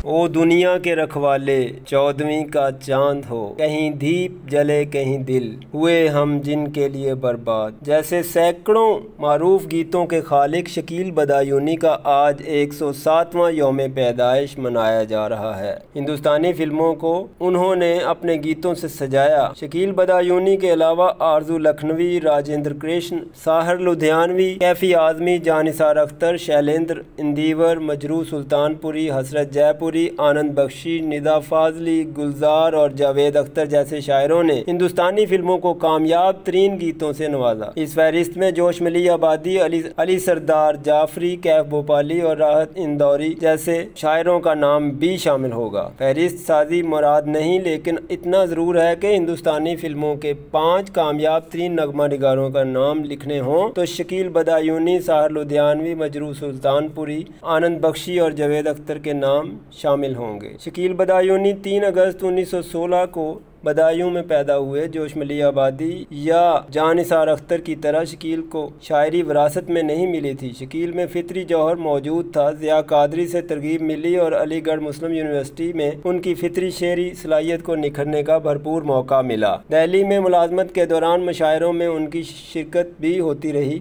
ओ दुनिया के रखवाले 14वीं का चांद हो, कहीं दीप जले कहीं दिल, हुए हम जिनके लिए बर्बाद। जैसे सैकड़ों मारूफ गीतों के खालिक शकील बदायूनी का आज 107वां यौम पैदाइश मनाया जा रहा है। हिंदुस्तानी फिल्मों को उन्होंने अपने गीतों से सजाया। शकील बदायूनी के अलावा आरजू लखनवी, राजेंद्र कृष्ण, साहर लुधियानवी, कैफी आजमी, जानिसार अख्तर, शैलेंद्र इंदीवर, मजरू सुल्तानपुरी, हसरत जयपुरी, आनंद बख्शी, निदा फाजली, गुलजार और जावेद अख्तर जैसे शायरों ने हिंदुस्तानी फिल्मों को कामयाब तरीन गीतों से नवाजा। इस फहरिस्त में जोश मिली आबादी, अली सरदार जाफरी, कैफ भोपाली और राहत इंदौरी जैसे शायरों का नाम भी शामिल होगा। फहरिस्त साजी मुराद नहीं, लेकिन इतना ज़रूर है कि हिंदुस्तानी फिल्मों के 5 कामयाब तरीन नगमा निगारों का नाम लिखने हों तो शकील बदायूनी, साहर लुधियानवी, मजरू सुल्तानपुरी, आनंद बख्शी और जावेद अख्तर के नाम शामिल होंगे। शकील बदायूनी 3 अगस्त 1916 को बदायूं में पैदा हुए। जोश मिली आबादी या जानिसार अख्तर की तरह शकील को शायरी विरासत में नहीं मिली थी। शकील में फितरी जौहर मौजूद था। ज़िया कादरी से तरगीब मिली और अलीगढ़ मुस्लिम यूनिवर्सिटी में उनकी फितरी शेरी सलाहियत को निखरने का भरपूर मौका मिला। दिल्ली में मुलाजमत के दौरान मशायरों में उनकी शिरकत भी होती रही।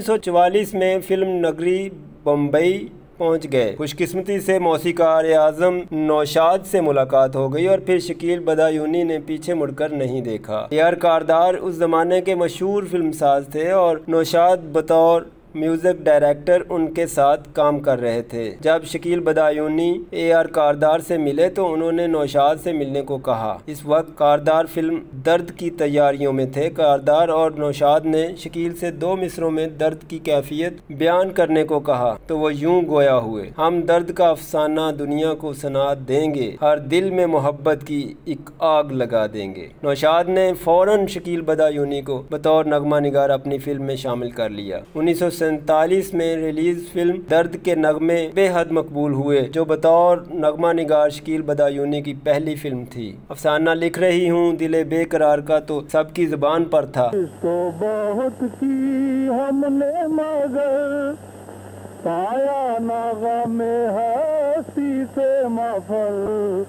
1944 में फिल्म नगरी बम्बई पहुंच गए। खुशकिस्मती से मौसीकार आज़म नौशाद से मुलाकात हो गई और फिर शकील बदायूनी ने पीछे मुड़कर नहीं देखा। ए.आर. कारदार उस जमाने के मशहूर फिल्मसाज थे और नौशाद बतौर म्यूज़िक डायरेक्टर उनके साथ काम कर रहे थे। जब शकील बदायूनी ए.आर. कारदार से मिले तो उन्होंने नौशाद से मिलने को कहा। इस वक्त कारदार फिल्म दर्द की तैयारियों में थे। कारदार और नौशाद ने शकील से 2 मिसरों में दर्द की कैफियत बयान करने को कहा तो वो यूं गोया हुए, हम दर्द का अफसाना दुनिया को सुना देंगे, हर दिल में मोहब्बत की एक आग लगा देंगे। नौशाद ने फौरन शकील बदायूनी को बतौर नगमा निगार अपनी फिल्म में शामिल कर लिया। 1947 में रिलीज फिल्म दर्द के नगमे बेहद मकबूल हुए, जो बतौर नगमा निगार शकील बदायूनी की पहली फिल्म थी। अफसाना लिख रही हूँ दिले बेकरार का तो सबकी जुबान पर था। इसको बहुत की हमने मगर पाया नागा में हस्ती से माफल,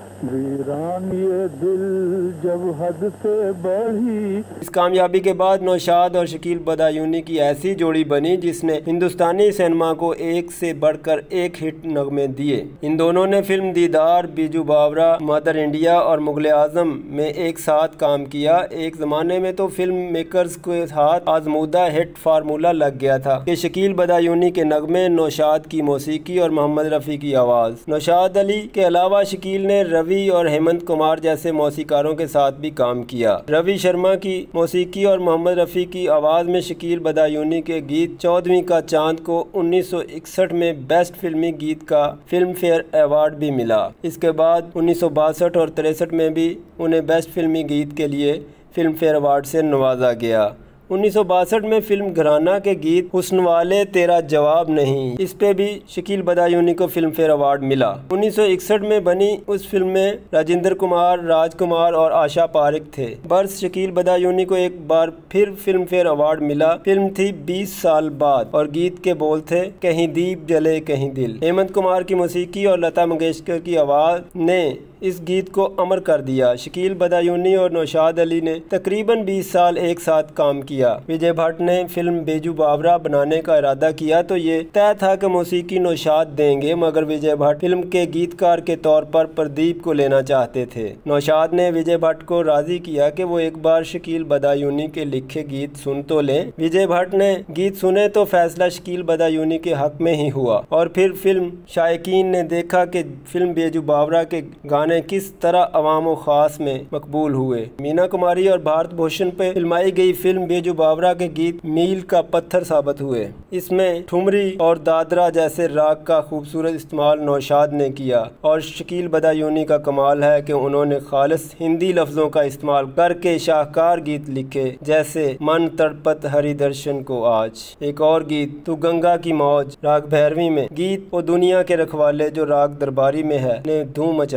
वीरान ये दिल जब हद से बढ़ी। इस कामयाबी के बाद नौशाद और शकील बदायूनी की ऐसी जोड़ी बनी जिसने हिंदुस्तानी सिनेमा को एक से बढ़कर एक हिट नगमे दिए। इन दोनों ने फिल्म दीदार, बीजू बावरा, मदर इंडिया और मुगल आजम में एक साथ काम किया। एक जमाने में तो फिल्म मेकर्स के हाथ आजमूदा हिट फार्मूला लग गया था कि शकील बदायूनी के नगमे, नौशाद की मौसीकी और मोहम्मद रफ़ी की आवाज़। नौशाद अली के अलावा शकील ने रवि और हेमंत कुमार जैसे मौसीकारों के साथ भी काम किया। रवि शर्मा की मौसीकी और मोहम्मद रफ़ी की आवाज़ में शकील बदायूनी के गीत 14वीं का चांद को 1961 में बेस्ट फिल्मी गीत का फिल्म फेयर अवार्ड भी मिला। इसके बाद 1962 और 63 में भी उन्हें बेस्ट फिल्मी गीत के लिए फिल्म फेयर अवार्ड से नवाजा गया। 1962 में फिल्म घराना के गीत हुस्न वाले तेरा जवाब नहीं, इस पे भी शकील बदायूनी को फिल्म फेयर अवार्ड मिला। 1961 में बनी उस फिल्म में राजेंद्र कुमार, राजकुमार और आशा पारिक थे। बर्स शकील बदायूनी को एक बार फिर फिल्म फेयर अवार्ड मिला। फिल्म थी 20 साल बाद और गीत के बोल थे कहीं दीप जले कहीं दिल। हेमंत कुमार की मौसीकी और लता मंगेशकर की आवाज़ ने इस गीत को अमर कर दिया। शकील बदायूनी और नौशाद अली ने तकरीबन 20 साल एक साथ काम किया। विजय भट्ट ने फिल्म बेजू बावरा बनाने का इरादा किया तो ये तय था कि मौसीकी नौशाद देंगे, मगर विजय भट्ट फिल्म के गीतकार के तौर पर प्रदीप को लेना चाहते थे। नौशाद ने विजय भट्ट को राजी किया कि वो एक बार शकील बदायूनी के लिखे गीत सुन तो लें। विजय भट्ट ने गीत सुने तो फैसला शकील बदायूनी के हक में ही हुआ और फिर फिल्म शायकीन ने देखा कि फिल्म बेजू बावरा के गाने किस तरह अवाम व खास में मकबूल हुए। मीना कुमारी और भारत भूषण पे फिल्माई गई फिल्म बेजू बावरा के गीत मील का पत्थर साबित हुए। इसमें ठुमरी और दादरा जैसे राग का खूबसूरत इस्तेमाल नौशाद ने किया और शकील बदायूनी का कमाल है कि उन्होंने खालिस हिंदी लफ्जों का इस्तेमाल करके शाहकार गीत लिखे, जैसे मन तड़पत हरि दर्शन को आज। एक और गीत तू गंगा की मौज राग भैरवी में, गीत वो दुनिया के रखवाले जो राग दरबारी में है ने धूम मचा दी।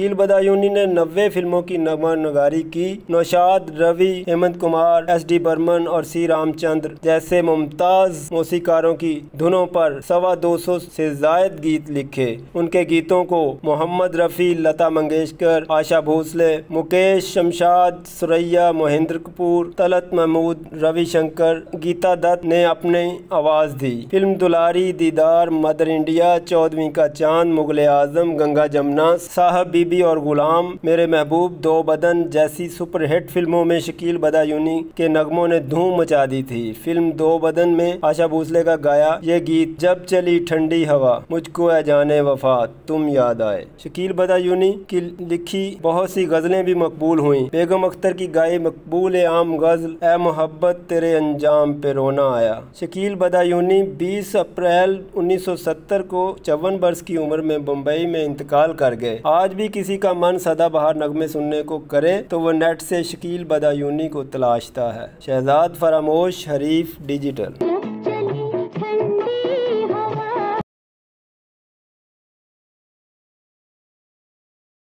शकील बदायूनी ने 90 फिल्मों की नगमानगारी की। नौशाद, रवि, हेमंत कुमार, SD बर्मन और C रामचंद्र जैसे मुमताज मौसीकारों की धुनों पर 225 से जायद गीत लिखे। उनके गीतों को मोहम्मद रफ़ी, लता मंगेशकर, आशा भोसले, मुकेश, शमशाद, सुरैया, महेंद्र कपूर, तलत महमूद, रविशंकर, गीता दत्त ने अपनी आवाज़ दी। फिल्म दुलारी, दीदार, मदर इंडिया, 14वीं का चांद, मुगले आजम, गंगा जमुना, साहब बीबी और गुलाम, मेरे महबूब, दो बदन जैसी सुपरहिट फिल्मों में शकील बदायूनी के नगमों ने धूम मचा दी थी। फिल्म दो बदन में आशा भोसले का गाया ये गीत, जब चली ठंडी हवा मुझको है जाने वफा तुम याद आए। शकील बदायूनी की लिखी बहुत सी गज़लें भी मकबूल हुई। बेगम अख्तर की गाई मकबूल आम गज़ल ए मोहब्बत तेरे अंजाम पे रोना आया। शकील बदायूनी 20 अप्रैल 1970 को 54 वर्ष की उम्र में मुंबई में इंतकाल कर गए। आज भी किसी का मन सदाबहार नगमे सुनने को करे तो वह नेट से शकील बदायूनी को तलाशता है। शहजाद फरामोश, हरीफ डिजिटल।